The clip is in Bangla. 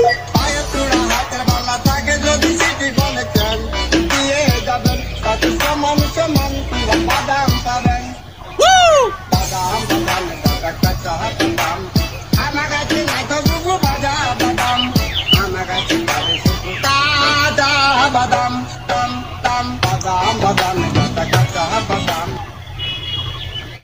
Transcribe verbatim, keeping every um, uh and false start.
পায়ের চূড়া হাতের বালা থাকে যদি সিটি বলে চান দিয়ে যাবেন তাতে সমান সমান পুরা বাদাম পাবেন। বাদাম বাদাম দাদা কাঁচা বাদাম আমার কাছে নাই তো বুবু বাজা বাদাম আমার কাছে শুধু তাজা বাদাম।